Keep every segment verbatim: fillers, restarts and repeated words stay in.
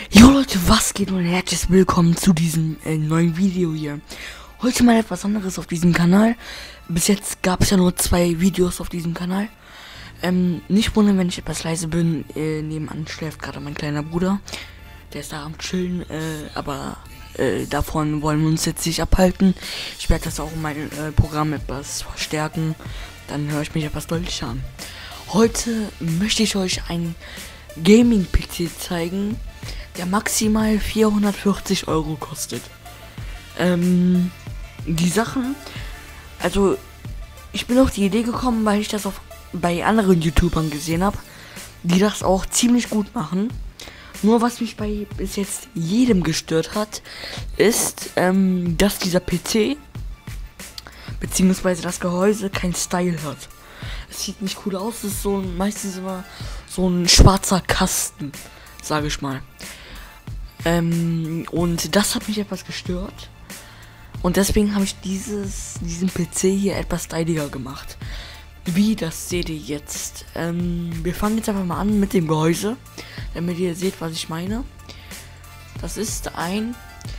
Jo Leute, was geht und herzlich willkommen zu diesem äh, neuen Video hier. Heute mal etwas anderes auf diesem Kanal. Bis jetzt gab es ja nur zwei Videos auf diesem Kanal. Ähm, nicht wundern, wenn ich etwas leise bin. Äh, nebenan schläft gerade mein kleiner Bruder. Der ist da am Chillen, äh, aber äh, davon wollen wir uns jetzt nicht abhalten. Ich werde das auch in meinem äh, Programm etwas verstärken. Dann höre ich mich etwas deutlicher an. Heute möchte ich euch ein Gaming-P C zeigen, der maximal vierhundertvierzig Euro kostet. Ähm, die Sachen, also ich bin auf die Idee gekommen, weil ich das auf, bei anderen YouTubern gesehen habe, die das auch ziemlich gut machen. Nur was mich bei bis jetzt jedem gestört hat, ist, ähm, dass dieser P C beziehungsweise das Gehäuse kein Style hat. Es sieht nicht cool aus, es ist so ein, meistens immer so ein schwarzer Kasten, sage ich mal. Ähm, und das hat mich etwas gestört. Und deswegen habe ich dieses, diesen P C hier etwas styliger gemacht. Wie, das seht ihr jetzt. Ähm, wir fangen jetzt einfach mal an mit dem Gehäuse, damit ihr seht, was ich meine. Das ist ein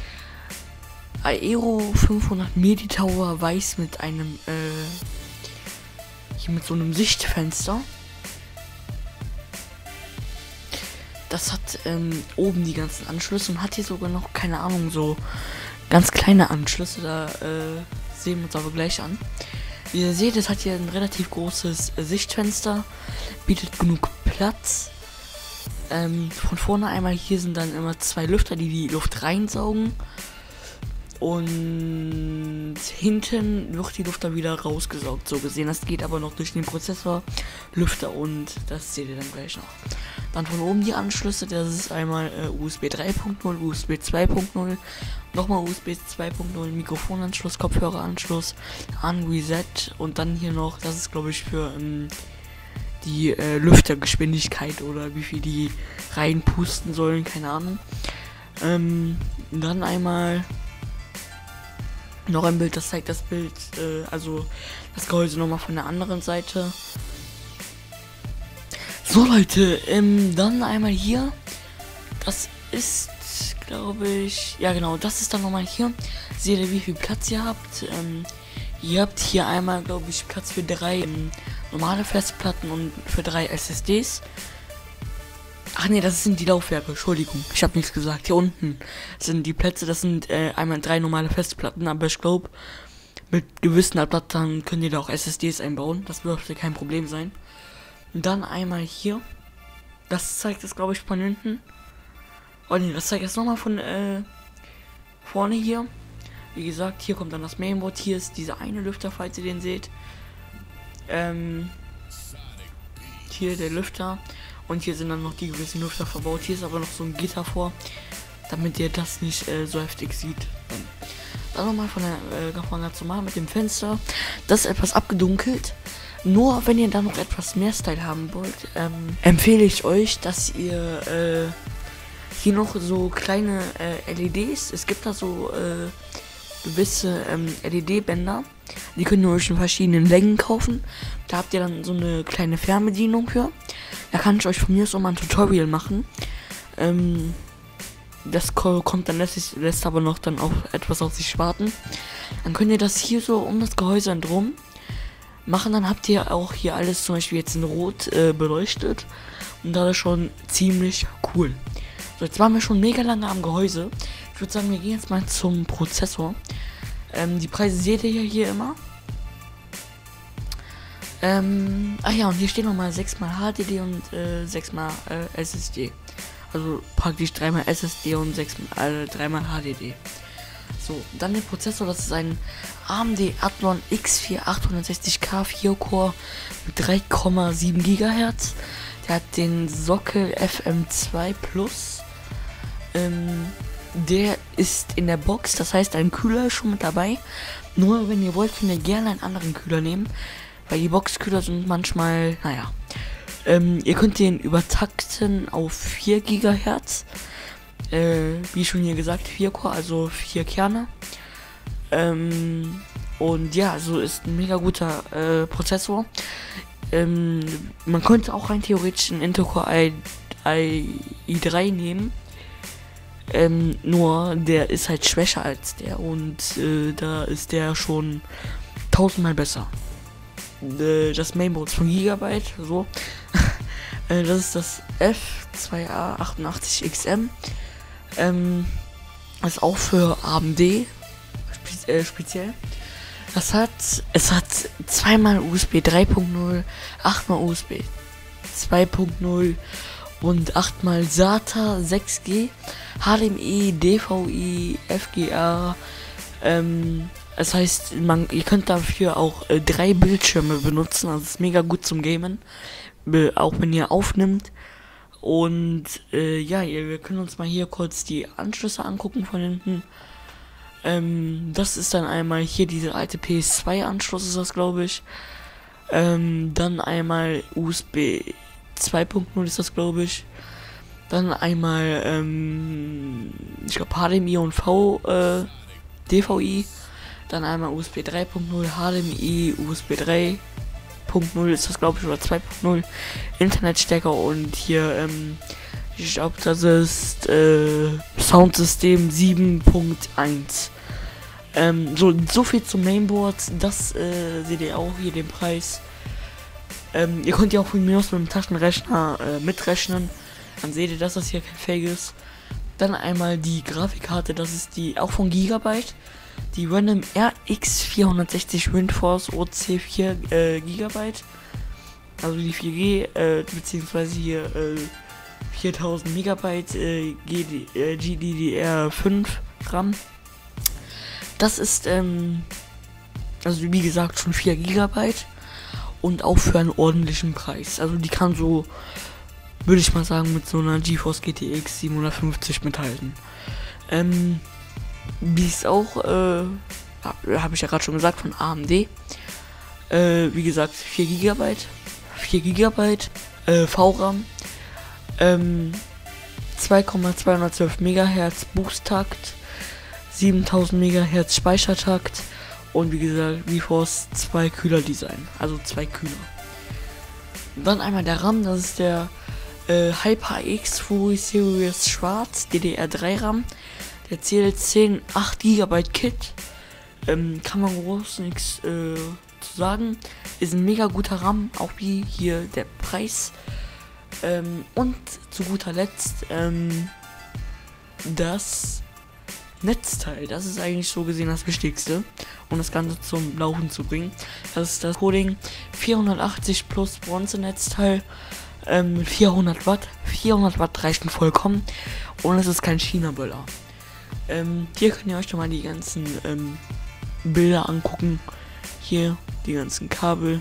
Aero fünfhundert Meditower weiß mit einem, äh, hier mit so einem Sichtfenster. Das hat ähm, oben die ganzen Anschlüsse und hat hier sogar noch, keine Ahnung, so ganz kleine Anschlüsse. Da äh, sehen wir uns aber gleich an. Wie ihr seht, es hat hier ein relativ großes äh, Sichtfenster, bietet genug Platz. Ähm, von vorne einmal, hier sind dann immer zwei Lüfter, die die Luft reinsaugen. Und hinten wird die Luft dann wieder rausgesaugt, so gesehen. Das geht aber noch durch den Prozessor, Lüfter, und das seht ihr dann gleich noch. Dann von oben die Anschlüsse, das ist einmal äh, U S B drei Punkt null, U S B zwei Punkt null, nochmal U S B zwei Punkt null, Mikrofonanschluss, Kopfhöreranschluss, an Reset und dann hier noch, das ist glaube ich für ähm, die äh, Lüftergeschwindigkeit oder wie viel die reinpusten sollen, keine Ahnung. Ähm, dann einmal noch ein Bild, das zeigt das Bild, äh, also das Gehäuse nochmal von der anderen Seite. So Leute, ähm, dann einmal hier, das ist, glaube ich, ja genau, das ist dann nochmal hier. Seht ihr, wie viel Platz ihr habt? Ähm, ihr habt hier einmal, glaube ich, Platz für drei ähm, normale Festplatten und für drei S S Ds. Ach nee, das sind die Laufwerke, Entschuldigung, ich habe nichts gesagt. Hier unten sind die Plätze, das sind äh, einmal drei normale Festplatten, aber ich glaube, mit gewissen Adaptern könnt ihr da auch S S Ds einbauen, das dürfte kein Problem sein. Und dann einmal hier, das zeigt es glaube ich von hinten. Oh nee, das zeigt es nochmal von äh, vorne hier. Wie gesagt, hier kommt dann das Mainboard, hier ist dieser eine Lüfter, falls ihr den seht. Ähm, hier der Lüfter. Und hier sind dann noch die gewissen Lüfter verbaut. Hier ist aber noch so ein Gitter vor, damit ihr das nicht äh, so heftig sieht. Dann nochmal von der äh, von ganz normal mit dem Fenster. Das ist etwas abgedunkelt. Nur wenn ihr da noch etwas mehr Style haben wollt, ähm, empfehle ich euch, dass ihr äh, hier noch so kleine äh, L E Ds, es gibt da so äh, gewisse ähm, L E D-Bänder, die könnt ihr euch in verschiedenen Längen kaufen. Da habt ihr dann so eine kleine Fernbedienung für. Da kann ich euch von mir so mal ein Tutorial machen. Ähm, das kommt dann, lässt, lässt aber noch dann auch etwas auf sich warten. Dann könnt ihr das hier so um das Gehäuse drum machen. Dann habt ihr auch hier alles zum Beispiel jetzt in Rot äh, beleuchtet. Und das ist schon ziemlich cool. So, jetzt waren wir schon mega lange am Gehäuse. Ich würde sagen, wir gehen jetzt mal zum Prozessor. Ähm, die Preise seht ihr ja hier immer. Ähm, ach ja, und hier steht nochmal sechs mal H D D und äh, sechs mal äh, S S D. Also praktisch drei mal S S D und sechs mal, äh, drei mal H D D. So, dann der Prozessor, das ist ein A M D Athlon X vier achthundertsechzig K vier Core mit drei Komma sieben Gigahertz. Der hat den Sockel F M zwei Plus. Ähm, der ist in der Box, das heißt ein Kühler ist schon mit dabei. Nur wenn ihr wollt, könnt ihr gerne einen anderen Kühler nehmen. Weil die Boxkühler sind manchmal, naja. Ähm, ihr könnt den übertakten auf vier Gigahertz. Äh, wie schon hier gesagt, vier Core, also vier Kerne. Ähm, und ja, so ist ein mega guter äh, Prozessor. Ähm, man könnte auch rein theoretisch einen Intel Core i, i, i3 nehmen. Ähm, nur der ist halt schwächer als der und äh, da ist der schon tausendmal besser. Äh, das Mainboard ist von Gigabyte, so. äh, das ist das F zwei A achtundachtzig X M. Ähm, ist auch für A M D spe äh, speziell. Das hat, es hat zweimal U S B drei Punkt null, achtmal U S B zwei Punkt null und achtmal SATA sechs G, H D M I, D V I, F G A. Ähm, das heißt, man, ihr könnt dafür auch äh, drei Bildschirme benutzen, also ist mega gut zum Gamen, äh, auch wenn ihr aufnimmt. Und äh, ja, wir können uns mal hier kurz die Anschlüsse angucken von hinten. Ähm, das ist dann einmal hier diese alte P S zwei Anschluss, ist das glaube ich. Ähm, dann einmal U S B zwei Punkt null ist das glaube ich. Dann einmal, ähm, ich glaube H D M I und V, äh, D V I. Dann einmal U S B drei Punkt null, H D M I, U S B drei Punkt null ist das glaube ich, oder zwei Punkt null. Internetstecker und hier, ähm, ich glaube das ist, äh, Soundsystem sieben Punkt eins. Ähm, so, so viel zum Mainboard, das äh, seht ihr auch hier den Preis. Ähm, ihr könnt ja auch von mir aus mit dem Taschenrechner äh, mitrechnen, dann seht ihr, dass das hier kein Fake ist. Dann einmal die Grafikkarte, das ist die auch von Gigabyte, die Random R X vierhundertsechzig Windforce O C vier äh, Gigabyte, also die vier G, äh, beziehungsweise hier äh, viertausend Megabyte äh, G D D R fünf RAM. Das ist, ähm, also wie gesagt, schon vier Gigabyte und auch für einen ordentlichen Preis. Also die kann so, würde ich mal sagen, mit so einer GeForce G T X siebenhundertfünfzig mithalten. Ähm, wie es auch, äh, habe ich ja gerade schon gesagt, von A M D. Äh, wie gesagt, vier Gigabyte, vier Gigabyte, äh, V RAM, ähm, zwei Komma zweihundertzwölf Megahertz Boosttakt, siebentausend Megahertz Speichertakt und wie gesagt GeForce zwei Kühler Design, also zwei Kühler. Dann einmal der RAM, das ist der äh, HyperX Fury Series Schwarz D D R drei RAM. Der zählt zehn acht Gigabyte Kit. Ähm, kann man groß nichts äh, zu sagen. Ist ein mega guter RAM, auch wie hier der Preis. Ähm, und zu guter Letzt ähm, das Netzteil, das ist eigentlich so gesehen das Wichtigste, um das Ganze zum Laufen zu bringen. Das ist das Coding vierhundertachtzig plus Bronze-Netzteil ähm, mit vierhundert Watt. vierhundert Watt reichen vollkommen und es ist kein China-Böller. Ähm, hier könnt ihr euch doch mal die ganzen ähm, Bilder angucken. Hier die ganzen Kabel.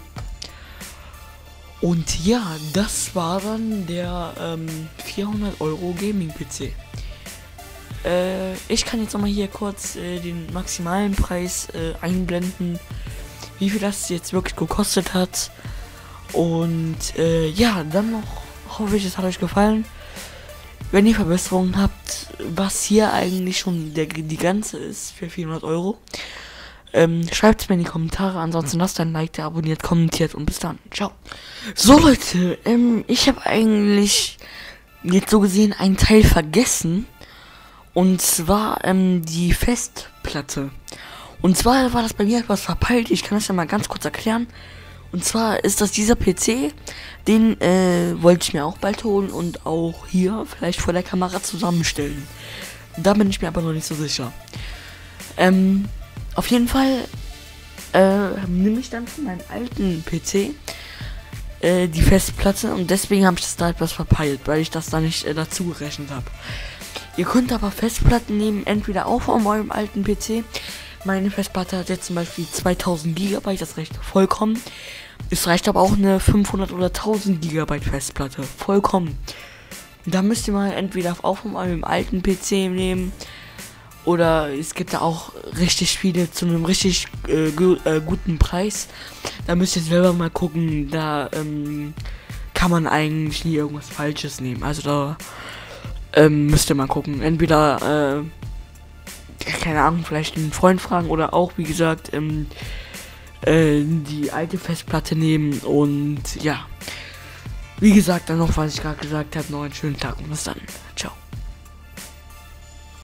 Und ja, das war dann der ähm, vierhundert Euro Gaming-P C. Äh, ich kann jetzt nochmal hier kurz äh, den maximalen Preis äh, einblenden, wie viel das jetzt wirklich gekostet hat. Und äh, ja, dann noch hoffe ich, es hat euch gefallen. Wenn ihr Verbesserungen habt, was hier eigentlich schon der, die Grenze ist für vierhundert Euro, ähm, schreibt es mir in die Kommentare. Ansonsten lasst ein Like, der abonniert, kommentiert und bis dann. Ciao. So Leute, ähm, ich habe eigentlich jetzt so gesehen einen Teil vergessen. Und zwar ähm, die Festplatte. Und zwar war das bei mir etwas verpeilt. Ich kann das ja mal ganz kurz erklären. Und zwar ist das dieser P C, den äh, wollte ich mir auch bald holen und auch hier vielleicht vor der Kamera zusammenstellen. Da bin ich mir aber noch nicht so sicher. Ähm, auf jeden Fall äh, nehme ich dann von meinem alten P C äh, die Festplatte und deswegen habe ich das da etwas verpeilt, weil ich das da nicht äh, dazu gerechnet habe. Ihr könnt aber Festplatten nehmen, entweder auch von eurem alten P C. Meine Festplatte hat jetzt zum Beispiel zweitausend Gigabyte, das reicht vollkommen. Es reicht aber auch eine fünfhundert oder tausend Gigabyte Festplatte, vollkommen. Da müsst ihr mal entweder auch von eurem alten P C nehmen, oder es gibt da auch richtig viele zu einem richtig äh, gu äh, guten Preis. Da müsst ihr selber mal gucken, da ähm, kann man eigentlich nie irgendwas Falsches nehmen. Also da ähm, müsst ihr mal gucken. Entweder, äh, keine Ahnung, vielleicht einen Freund fragen oder auch, wie gesagt, ähm, äh, die alte Festplatte nehmen. Und ja, wie gesagt, dann noch, was ich gerade gesagt habe, noch einen schönen Tag und bis dann. Ciao.